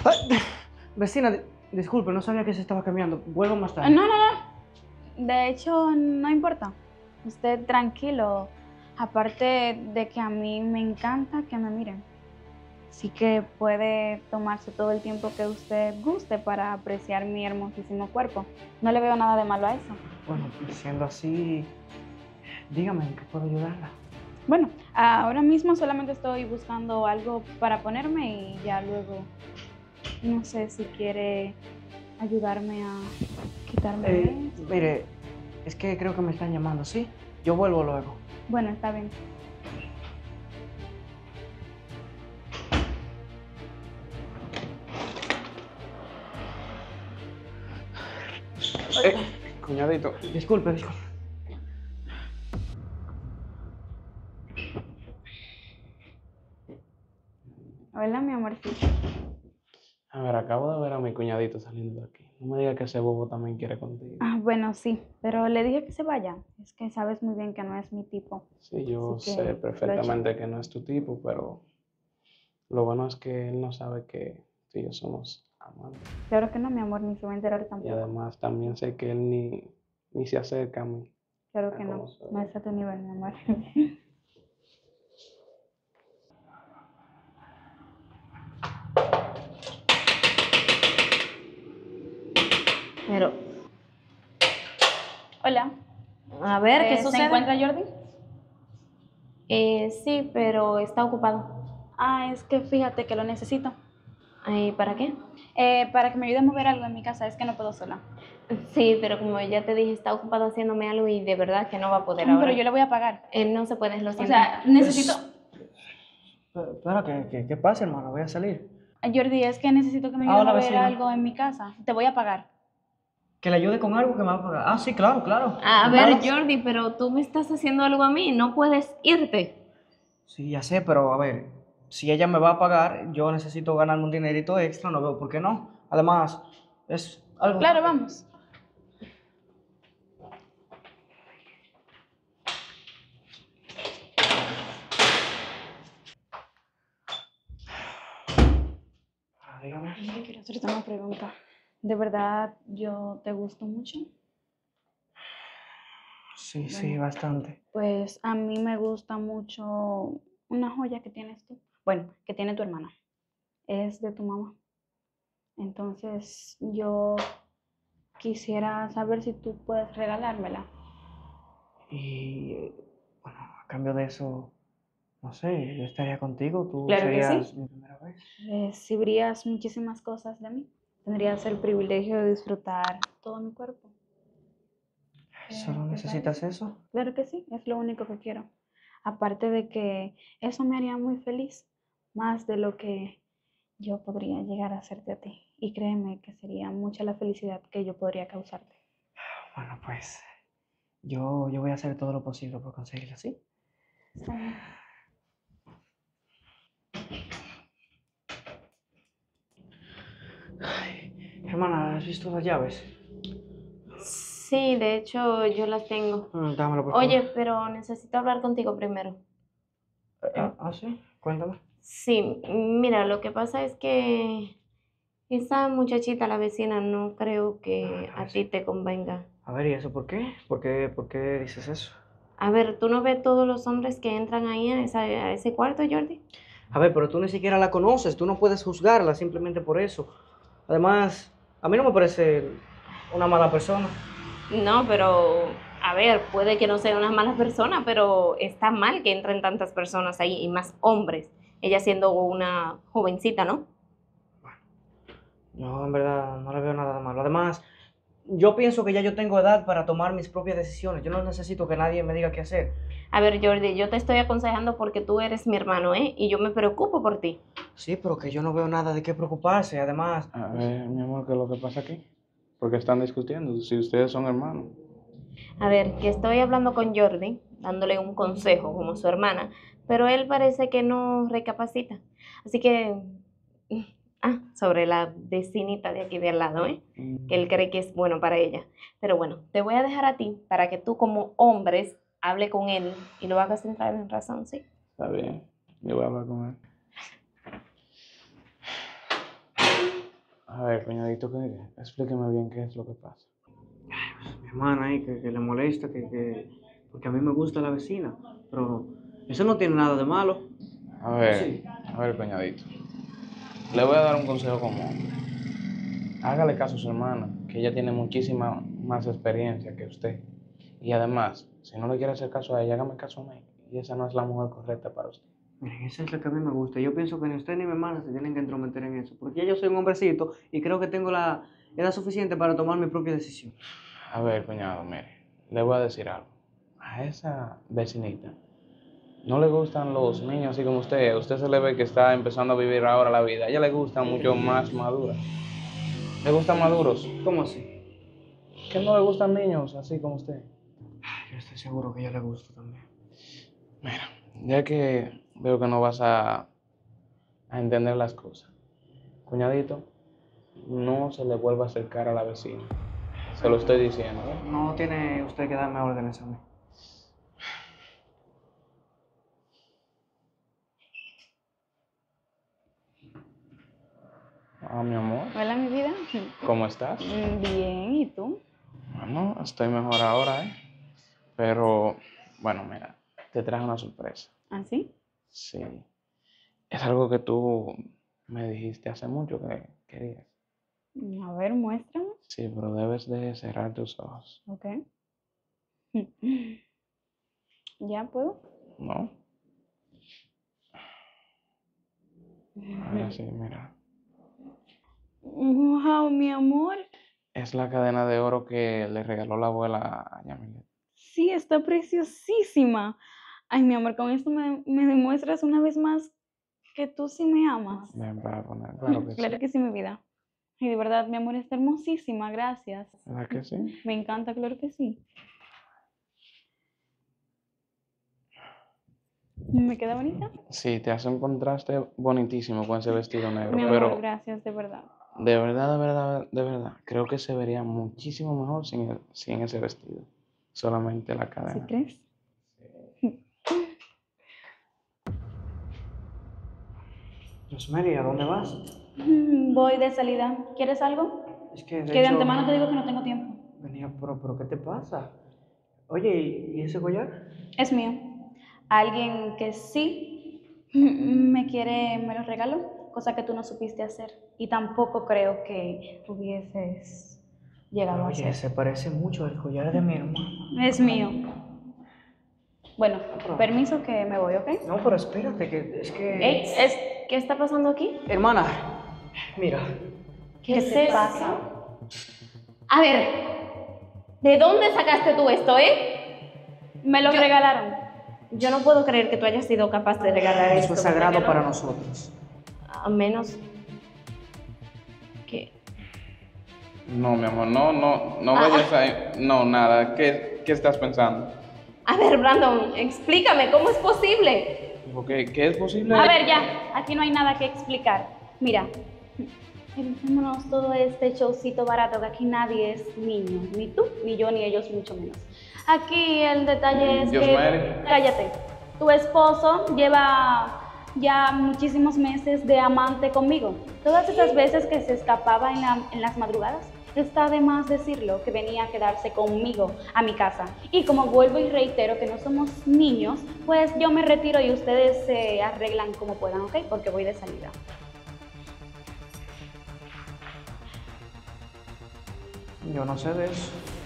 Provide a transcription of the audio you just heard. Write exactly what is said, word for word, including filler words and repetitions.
Ay, vecina, di- disculpe, no sabía que se estaba cambiando. Vuelvo más tarde. No, no, no. De hecho, no importa. Usted tranquilo. Aparte de que a mí me encanta que me miren. Así que puede tomarse todo el tiempo que usted guste para apreciar mi hermosísimo cuerpo. No le veo nada de malo a eso. Bueno, pues siendo así, dígame en qué puedo ayudarla. Bueno, ahora mismo solamente estoy buscando algo para ponerme y ya luego, no sé si quiere ayudarme a quitarme Eh, esto. mire, es que creo que me están llamando, ¿sí? Yo vuelvo luego. Bueno, está bien. Eh, cuñadito. Disculpe, disculpe. Hola, mi amorcito. A ver, acabo de ver a mi cuñadito saliendo de aquí. No me diga que ese bobo también quiere contigo. Ah, bueno, sí, pero le dije que se vaya. Es que sabes muy bien que no es mi tipo. Sí, yo Así sé que perfectamente que no es tu tipo, pero lo bueno es que él no sabe que tú y yo somos amantes. claro que no, mi amor, ni se va a enterar Y tampoco. además también sé que él ni, ni se acerca a mí. Claro a que no, cómo soy. no es a tu nivel, mi amor. Pero, Hola, a ver, ¿qué eh, ¿se sucede? encuentra Jordi? Eh, sí, pero está ocupado. Ah, es que fíjate que lo necesito. ¿Y para qué? Eh, para que me ayude a mover algo en mi casa, es que no puedo sola. Sí, pero como ya te dije, está ocupado haciéndome algo y de verdad que no va a poder Mm, Pero ahora. yo le voy a pagar. Eh, no se puede, lo O siento. sea, necesito... Pero, espera, ¿qué, qué, qué pasa, hermano? Voy a salir. Jordi, es que necesito que me Ah, ayude a hola, mover vecina. algo en mi casa. Te voy a pagar. Que le ayude con algo que me va a pagar. Ah, sí, claro, claro. A ver, Claro. Jordi, pero tú me estás haciendo algo a mí, no puedes irte. Sí, ya sé, pero a ver, si ella me va a pagar, yo necesito ganarme un dinerito extra, no veo por qué no. Además, es algo... Claro, vamos. Ah, dígame. Yo quiero hacerte una pregunta. ¿De verdad yo te gusto mucho? Sí, sí, Bueno, bastante. pues a mí me gusta mucho una joya que tienes tú. Bueno, que tiene tu hermana. Es de tu mamá. Entonces yo quisiera saber si tú puedes regalármela. Y eh, bueno, a cambio de eso, no sé, yo estaría contigo, tú Claro que serías sí. mi primera vez. Recibirías muchísimas cosas de mí. Tendrías el privilegio de disfrutar todo mi cuerpo. ¿Qué ¿Solo te necesitas parece? eso? Claro que sí, es lo único que quiero. Aparte de que eso me haría muy feliz, más de lo que yo podría llegar a hacerte a ti. Y créeme que sería mucha la felicidad que yo podría causarte. Bueno, pues yo, yo voy a hacer todo lo posible por conseguirlo, ¿sí? Está bien. Ay, hermana, ¿has visto las llaves? Sí, de hecho yo las tengo. Mm, dámelo, por Oye, favor. pero necesito hablar contigo primero. Eh, Ah, ah, sí, cuéntame. Sí, mira, lo que pasa es que esa muchachita, la vecina, no creo Ah, que la a ti vecina. te convenga. A ver, ¿y eso por qué? ¿Por qué, por qué dices eso? A ver, ¿tú no ves todos los hombres que entran ahí a, esa- a ese cuarto, Jordi? A ver, pero tú ni siquiera la conoces, tú no puedes juzgarla simplemente por eso. Además, a mí no me parece una mala persona. No, pero, a ver, puede que no sea una mala persona, pero está mal que entren tantas personas ahí y más hombres. Ella siendo una jovencita, ¿no? No, en verdad, no le veo nada de malo. Además, yo pienso que ya yo tengo edad para tomar mis propias decisiones. Yo no necesito que nadie me diga qué hacer. A ver, Jordi, yo te estoy aconsejando porque tú eres mi hermano, ¿eh? Y yo me preocupo por ti. Sí, pero que yo no veo nada de qué preocuparse. Además, A ver, mi amor, ¿qué es lo que pasa aquí? Porque están discutiendo, si ustedes son hermanos. A ver, que estoy hablando con Jordi, dándole un consejo como su hermana, pero él parece que no recapacita. Así que, ah, sobre la vecinita de aquí de al lado, ¿eh? Que él Mm, cree que es bueno para ella. Pero bueno, te voy a dejar a ti para que tú como hombres hable con él y lo hagas entrar en razón, ¿sí? está bien, yo voy a hablar con él. ver, cuñadito, que, explíqueme bien qué es lo que pasa. Mi hermana ahí que, que le molesta, que, que, porque a mí me gusta la vecina, pero eso no tiene nada de malo. A ver, Sí. a ver, cuñadito. Le voy a dar un consejo común. Hágale caso a su hermana, que ella tiene muchísima más experiencia que usted. Y además, si no le quiere hacer caso a ella, hágame caso a mí. Y esa no es la mujer correcta para usted. Miren, esa es la que a mí me gusta. Yo pienso que ni usted ni mi hermana se tienen que entrometer en eso, porque yo soy un hombrecito y creo que tengo la edad suficiente para tomar mi propia decisión. A ver, cuñado, mire, le voy a decir algo. A esa vecinita no le gustan los niños así como usted. Usted se le ve que está empezando a vivir ahora la vida. A ella le gustan mucho más maduras. ¿Le gustan maduros? ¿Cómo así? ¿Que no le gustan niños así como usted? Yo estoy seguro que a ella le gusta también. Mira, ya que veo que no vas a, a entender las cosas, cuñadito, no se le vuelva a acercar a la vecina. Se lo estoy diciendo, ¿eh? No tiene usted que darme órdenes a mí. Ah, mi amor, Hola, mi vida. ¿cómo estás? Mm, Bien, ¿y tú? Bueno, estoy mejor ahora, ¿eh? Pero, bueno, mira, te traje una sorpresa. ¿Así? Sí. Es algo que tú me dijiste hace mucho que querías. A ver, muéstrame. Sí, pero debes de cerrar tus ojos. Ok. ¿Ya puedo? ¿No? Ahora sí, mira. Wow, mi amor. Es la cadena de oro que le regaló la abuela a Yamilet. Sí, está preciosísima. Ay, mi amor, con esto me, me demuestras una vez más que tú sí me amas. Ven para poner, claro que Claro sí. que sí, mi vida. Y de verdad, mi amor, está hermosísima, gracias. ¿Verdad que sí? Me encanta, claro que sí. ¿Me queda bonita? Sí, te hace un contraste bonitísimo con ese vestido negro, Mi amor, pero gracias, de verdad. de verdad, de verdad, de verdad, creo que se vería muchísimo mejor sin, sin ese vestido. Solamente la ¿Sí cadena. crees? Rosemary, ¿a dónde vas? Mm, Voy de salida. ¿Quieres algo? Es que de Que de hecho, antemano te digo que no tengo tiempo. venía, pero, pero ¿qué te pasa? Oye, ¿y y ese collar? Es mío. Alguien que sí me quiere, me lo regaló, cosa que tú no supiste hacer. Y tampoco creo que hubieses llegado a Oye, hacer. se parece mucho al collar de mi hermana. Es mío. Bueno, Pero- permiso que me voy, ¿ok? No, pero espérate, que es que... Ey, es, ¿qué está pasando aquí? Hermana, mira, ¿Qué, ¿Qué es te eso? pasa? A ver, ¿de dónde sacaste tú esto, eh? Me lo regalaron. Yo no puedo creer que tú hayas sido capaz de regalar esto. eso es sagrado ¿verdad que para no? nosotros. A menos que... No, mi amor, no, no, no Ah, vayas a... No, nada, ¿qué, qué estás pensando? A ver, Brandon, explícame, ¿cómo es posible? Porque, ¿qué es posible? A ver, ya, aquí no hay nada que explicar. Mira, evitémonos todo este showcito barato, que aquí nadie es niño, ni tú, ni yo, ni ellos, mucho menos. Aquí el detalle es Dios que... madre. Cállate. Tu esposo lleva ya muchísimos meses de amante conmigo. Todas esas veces que se escapaba en, la- en las madrugadas, está de más decirlo, que venía a quedarse conmigo a mi casa. Y como vuelvo y reitero que no somos niños, pues yo me retiro y ustedes se arreglan como puedan, ¿ok? Porque voy de salida. Yo no sé de eso.